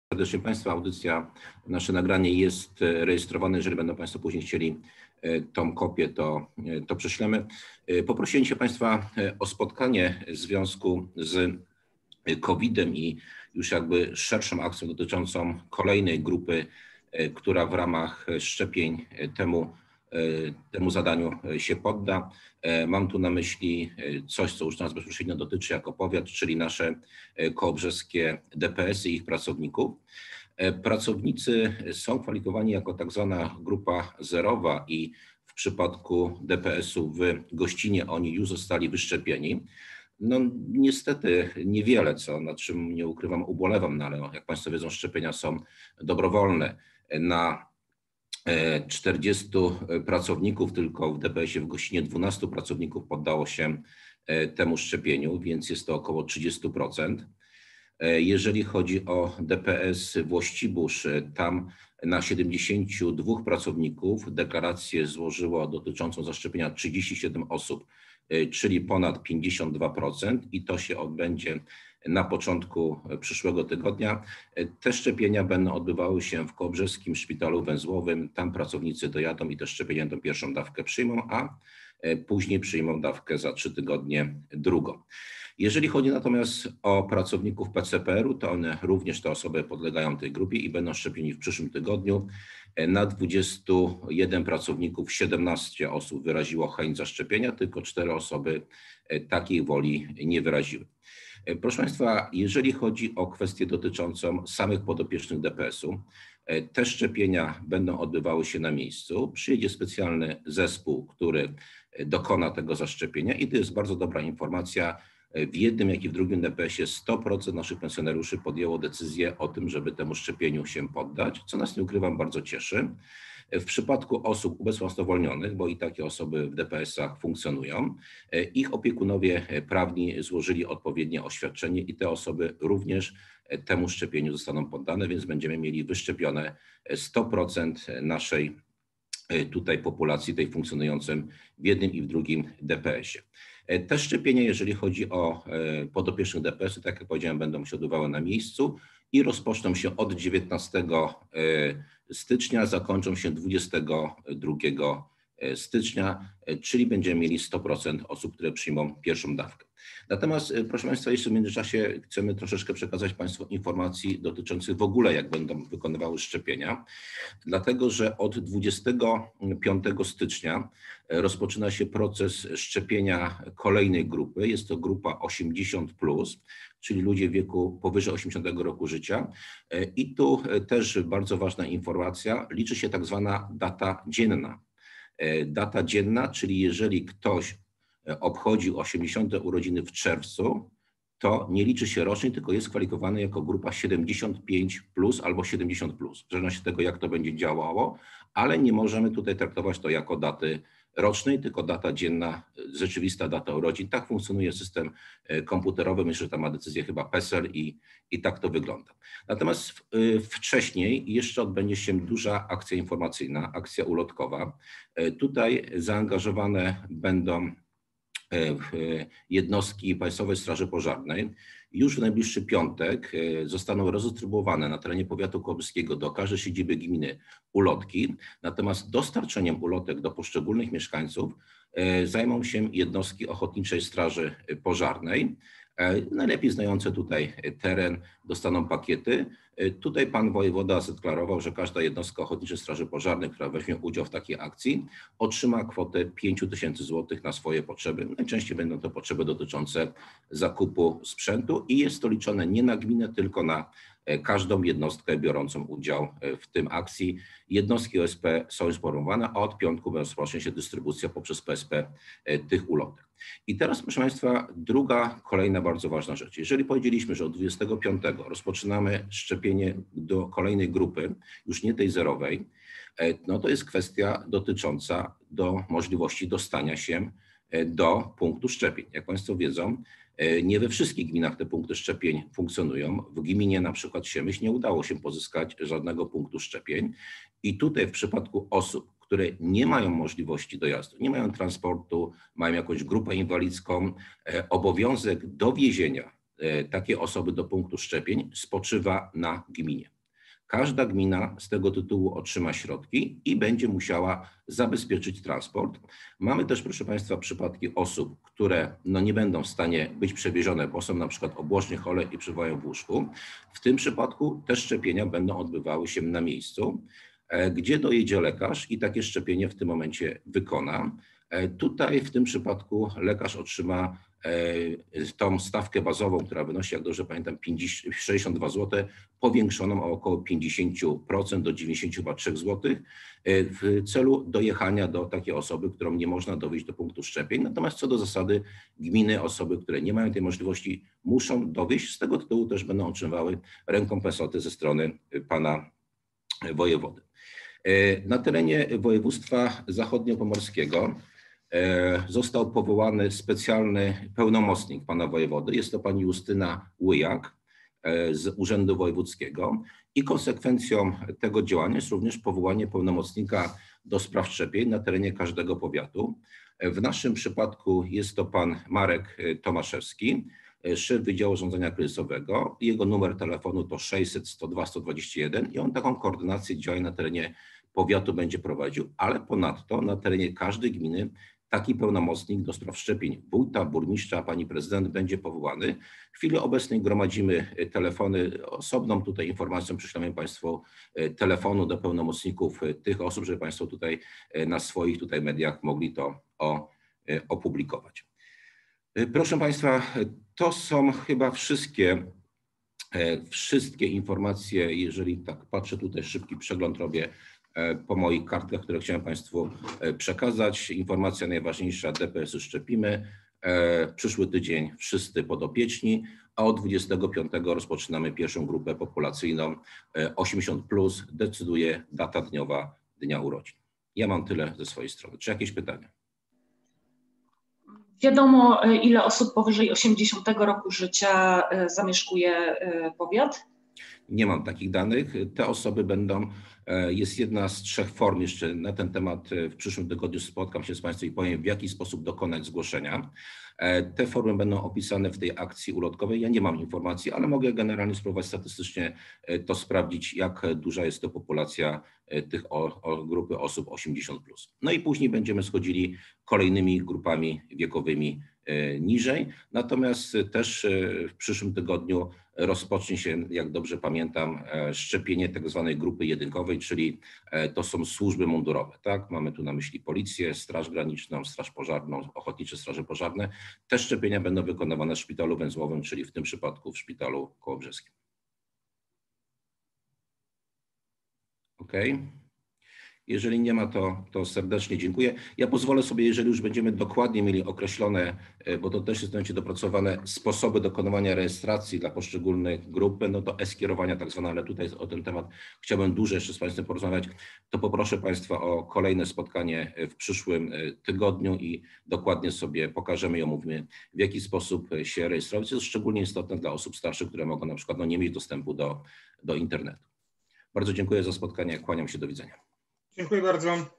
Serdecznie Państwa. Audycja, nasze nagranie jest rejestrowane. Jeżeli będą Państwo później chcieli tą kopię, to prześlemy. Poprosiłem się Państwa o spotkanie w związku z COVID-em i już jakby szerszą akcją dotyczącą kolejnej grupy, która w ramach szczepień temu zadaniu się podda. Mam tu na myśli coś, co już nas bezpośrednio dotyczy jako powiat, czyli nasze kołobrzeskie DPS-y i ich pracowników. Pracownicy są kwalifikowani jako tak zwana grupa zerowa i w przypadku DPS-u w Gościnie oni już zostali wyszczepieni. No niestety niewiele, nad czym nie ukrywam, ubolewam, no ale jak Państwo wiedzą, szczepienia są dobrowolne. Na 40 pracowników tylko w DPS-ie w Gościnie 12 pracowników poddało się temu szczepieniu, więc jest to około 30%. Jeżeli chodzi o DPS Włościbórz, tam na 72 pracowników deklarację złożyło dotyczącą zaszczepienia 37 osób, czyli ponad 52% i to się odbędzie na początku przyszłego tygodnia. Te szczepienia będą odbywały się w Kołobrzeskim Szpitalu Węzłowym. Tam pracownicy dojadą i te szczepienia tą pierwszą dawkę przyjmą, a później przyjmą dawkę za 3 tygodnie drugą. Jeżeli chodzi natomiast o pracowników PCPR-u, to one również te osoby podlegają tej grupie i będą szczepieni w przyszłym tygodniu. Na 21 pracowników 17 osób wyraziło chęć zaszczepienia, tylko 4 osoby takiej woli nie wyraziły. Proszę Państwa, jeżeli chodzi o kwestię dotyczącą samych podopiecznych DPS-u, te szczepienia będą odbywały się na miejscu. Przyjedzie specjalny zespół, który dokona tego zaszczepienia i to jest bardzo dobra informacja. W jednym, jak i w drugim DPS-ie 100% naszych pensjonariuszy podjęło decyzję o tym, żeby temu szczepieniu się poddać, co nas, nie ukrywam, bardzo cieszy. W przypadku osób ubezwłasnowolnionych, bo i takie osoby w DPS-ach funkcjonują, ich opiekunowie prawni złożyli odpowiednie oświadczenie i te osoby również temu szczepieniu zostaną poddane, więc będziemy mieli wyszczepione 100% naszej tutaj populacji, tej funkcjonującej w jednym i w drugim DPS-ie. Te szczepienia, jeżeli chodzi o podopiecznych DPS-y, tak jak powiedziałem, będą się odbywały na miejscu i rozpoczną się od 19 stycznia, zakończą się 22 stycznia, czyli będziemy mieli 100% osób, które przyjmą pierwszą dawkę. Natomiast, proszę Państwa, jeszcze w międzyczasie chcemy troszeczkę przekazać Państwu informacji dotyczących w ogóle, jak będą wykonywały szczepienia, dlatego że od 25 stycznia rozpoczyna się proces szczepienia kolejnej grupy. Jest to grupa 80+, czyli ludzie w wieku powyżej 80 roku życia. I tu też bardzo ważna informacja, liczy się tak zwana data dzienna. Data dzienna, czyli jeżeli ktoś obchodził 80 urodziny w czerwcu, to nie liczy się rocznik, tylko jest kwalifikowany jako grupa 75+ albo 70+, w zależności od tego, jak to będzie działało, ale nie możemy tutaj traktować to jako daty rocznej, tylko data dzienna, rzeczywista data urodzin. Tak funkcjonuje system komputerowy. Myślę, że tam ma decyzję chyba PESEL i tak to wygląda. Natomiast wcześniej jeszcze odbędzie się duża akcja informacyjna, akcja ulotkowa. Tutaj zaangażowane będą jednostki Państwowej Straży Pożarnej. Już w najbliższy piątek zostaną rozdystrybuowane na terenie powiatu kołobrzeskiego do każdej siedziby gminy ulotki. Natomiast dostarczeniem ulotek do poszczególnych mieszkańców zajmą się jednostki Ochotniczej Straży Pożarnej. Najlepiej znające tutaj teren dostaną pakiety. Tutaj pan wojewoda zadeklarował, że każda jednostka Ochotniczej Straży Pożarnej, która weźmie udział w takiej akcji, otrzyma kwotę 5 000 złotych na swoje potrzeby. Najczęściej będą to potrzeby dotyczące zakupu sprzętu i jest to liczone nie na gminę, tylko na każdą jednostkę biorącą udział w tym akcji. Jednostki OSP są już porównane, a od piątku rozpocznie się dystrybucja poprzez PSP tych ulotek. I teraz, proszę Państwa, kolejna bardzo ważna rzecz. Jeżeli powiedzieliśmy, że od 25 rozpoczynamy szczepienie do kolejnej grupy, już nie tej zerowej, no to jest kwestia dotycząca do możliwości dostania się do punktu szczepień. Jak Państwo wiedzą, nie we wszystkich gminach te punkty szczepień funkcjonują. W gminie na przykład Siemyśl nie udało się pozyskać żadnego punktu szczepień i tutaj w przypadku osób, które nie mają możliwości dojazdu, nie mają transportu, mają jakąś grupę inwalidzką, obowiązek dowiezienia takiej osoby do punktu szczepień spoczywa na gminie. Każda gmina z tego tytułu otrzyma środki i będzie musiała zabezpieczyć transport. Mamy też, proszę Państwa, przypadki osób, które nie będą w stanie być przewiezione, bo są na przykład obłożnie chore i przebywają w łóżku. W tym przypadku te szczepienia będą odbywały się na miejscu, gdzie dojedzie lekarz i takie szczepienie w tym momencie wykona. Tutaj w tym przypadku lekarz otrzyma tą stawkę bazową, która wynosi, jak dobrze pamiętam, 62 zł, powiększoną o około 50% do 93 zł w celu dojechania do takiej osoby, którą nie można dowieźć do punktu szczepień. Natomiast co do zasady gminy, osoby, które nie mają tej możliwości, muszą dowieźć. Z tego tytułu też będą otrzymywały rekompensaty ze strony pana wojewody. Na terenie województwa zachodniopomorskiego został powołany specjalny pełnomocnik pana wojewody. Jest to pani Justyna Łyjak z Urzędu Wojewódzkiego i konsekwencją tego działania jest również powołanie pełnomocnika do spraw szczepień na terenie każdego powiatu. W naszym przypadku jest to pan Marek Tomaszewski, szef Wydziału Zarządzania Kryzysowego. Jego numer telefonu to 600 102 121 i on taką koordynację działań na terenie powiatu będzie prowadził, ale ponadto na terenie każdej gminy taki pełnomocnik do spraw szczepień wójta, burmistrza, pani prezydent będzie powołany. W chwili obecnej gromadzimy telefony. Osobną tutaj informacją przyślemy Państwu telefonu do pełnomocników tych osób, żeby Państwo tutaj na swoich tutaj mediach mogli to opublikować. Proszę Państwa, to są chyba wszystkie informacje, jeżeli tak patrzę, tutaj szybki przegląd robię po moich kartkach, które chciałem Państwu przekazać. Informacja najważniejsza: DPS-y szczepimy. Przyszły tydzień wszyscy podopieczni, a od 25 rozpoczynamy pierwszą grupę populacyjną 80+. Decyduje data dniowa dnia urodzin. Ja mam tyle ze swojej strony. Czy jakieś pytania? Wiadomo, ile osób powyżej 80 roku życia zamieszkuje powiat? Nie mam takich danych. Te osoby będą, jest jedna z 3 form jeszcze na ten temat. W przyszłym tygodniu spotkam się z Państwem i powiem, w jaki sposób dokonać zgłoszenia. Te formy będą opisane w tej akcji ulotkowej. Ja nie mam informacji, ale mogę generalnie spróbować statystycznie to sprawdzić, jak duża jest to populacja tych grupy osób 80+. No i później będziemy schodzili kolejnymi grupami wiekowymi niżej. Natomiast też w przyszłym tygodniu rozpocznie się, jak dobrze pamiętam, szczepienie tak zwanej grupy jedynkowej, czyli to są służby mundurowe. Tak? Mamy tu na myśli Policję, Straż Graniczną, Straż Pożarną, Ochotnicze Straże Pożarne. Te szczepienia będą wykonywane w szpitalu węzłowym, czyli w tym przypadku w szpitalu kołobrzeskim. OK. Jeżeli nie ma, to serdecznie dziękuję. Ja pozwolę sobie, jeżeli już będziemy dokładnie mieli określone, bo to też jest będzie dopracowane, sposoby dokonywania rejestracji dla poszczególnych grup, będą to e-skierowania tak zwane, ale tutaj o ten temat chciałbym dłużej jeszcze z Państwem porozmawiać, to poproszę Państwa o kolejne spotkanie w przyszłym tygodniu i dokładnie sobie pokażemy i omówimy, w jaki sposób się rejestrować. To jest szczególnie istotne dla osób starszych, które mogą na przykład nie mieć dostępu do internetu. Bardzo dziękuję za spotkanie. Kłaniam się. Do widzenia. Dziękuję bardzo.